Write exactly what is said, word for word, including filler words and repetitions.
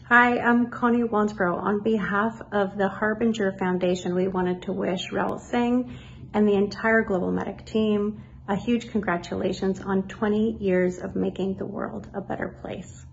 Hi, I'm Connie Wansborough. On behalf of the Harbinger Foundation, we wanted to wish Raul Singh and the entire GlobalMedic team a huge congratulations on twenty years of making the world a better place.